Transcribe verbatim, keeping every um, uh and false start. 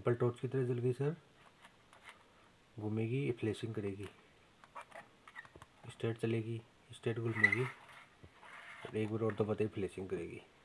Apple torch की तरह जल गई सर। घूमेगी, ये फ्लैशिंग करेगी, स्ट्रेट चलेगी, स्ट्रेट घूमेगी, और एक बार और दबाते ही फ्लैशिंग करेगी।